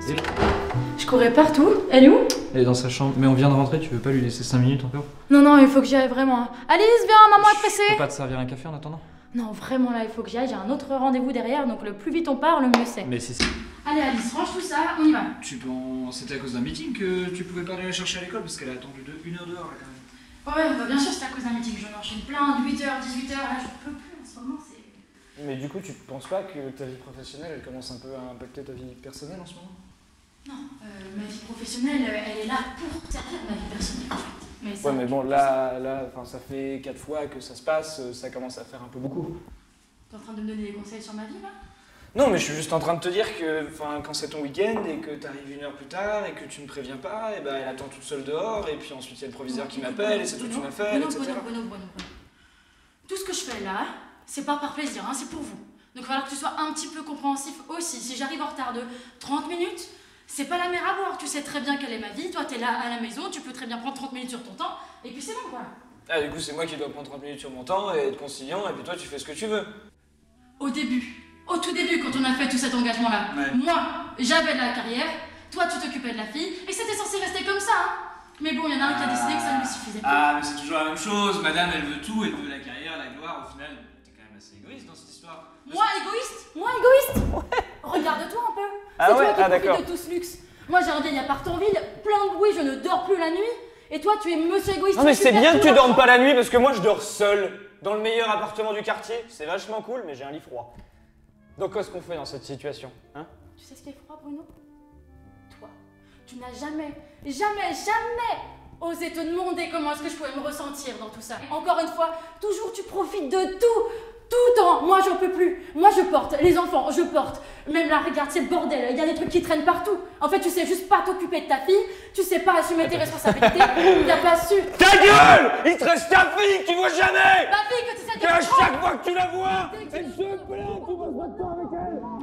Et... Je courais partout. Elle est où? Elle est dans sa chambre. Mais on vient de rentrer, tu veux pas lui laisser 5 minutes encore? Non, non, il faut que j'y aille vraiment. Alice, viens, maman est pressée. Je peux pas te servir un café en attendant? Non, vraiment là, il faut que j'y aille. J'ai un autre rendez-vous derrière, donc le plus vite on part, le mieux c'est. Mais si. Allez, Alice, range tout ça, on y va. C'était à cause d'un meeting que tu pouvais pas aller la chercher à l'école parce qu'elle a attendu 1 heure dehors là quand même. Ouais, bah bien sûr, c'est à cause d'un meeting. J'en enchaîne plein, de 8h, 18h. Là, je peux plus en ce moment, c'est. Mais du coup, tu penses pas que ta vie professionnelle elle commence un peu à impacter ta vie personnelle en ce moment? Non, ma vie professionnelle, elle est là pour servir ma vie personnelle en fait. Mais ça, Ouais, mais bon, là, ça fait 4 fois que ça se passe, ça commence à faire un peu beaucoup. T'es en train de me donner des conseils sur ma vie là? Non, mais je suis juste en train de te dire que quand c'est ton week-end et que t'arrives 1 heure plus tard et que tu ne préviens pas, et ben elle attend toute seule dehors et puis ensuite il y a le proviseur qui m'appelle et c'est toute une affaire, etc. Bruno. Tout ce que je fais là, c'est pas par plaisir, hein, c'est pour vous. Donc il va falloir que tu sois un petit peu compréhensif aussi. Si j'arrive en retard de 30 minutes, c'est pas la mer à boire. Tu sais très bien quelle est ma vie, toi t'es là à la maison, tu peux très bien prendre 30 minutes sur ton temps et puis c'est bon quoi. Ah, du coup, c'est moi qui dois prendre 30 minutes sur mon temps et être conciliant et puis toi tu fais ce que tu veux. Au tout début, quand on a fait tout cet engagement-là, moi, j'avais de la carrière, toi, tu t'occupais de la fille, et c'était censé rester comme ça, hein. Mais bon, il y en a un qui a décidé que ça ne lui suffisait pas. Ah, mais c'est toujours la même chose, madame, elle veut tout, elle veut la carrière, la gloire, au final, t'es quand même assez égoïste dans cette histoire. Moi, égoïste? Ouais. Regarde-toi un peu. Ah c'est ouais, toi qui d'accord. profites de tout ce luxe. Moi, j'ai un vieil appart en ville, plein de bruit, je ne dors plus la nuit, et toi, tu es monsieur égoïste. Non mais c'est bien que tu dormes pas la nuit parce que moi je dors seul dans le meilleur appartement du quartier. C'est vachement cool mais j'ai un lit froid. Donc qu'est-ce qu'on fait dans cette situation, hein? Tu sais ce qui est froid, Bruno? Toi, tu n'as jamais osé te demander comment est-ce que je pouvais me ressentir dans tout ça. Encore une fois, toujours tu profites de tout le temps. Moi, j'en peux plus. Moi, je porte. Les enfants, je porte. Même là, regarde, c'est le bordel. Il y a des trucs qui traînent partout. En fait, tu sais juste pas t'occuper de ta fille. Tu sais pas assumer tes responsabilités. T'as pas su. Ta gueule! Il te reste ta fille que tu vois jamais! Ma fille que tu sais Et à chaque fois que tu la vois, elle se plaint, tu passes pas de temps avec elle!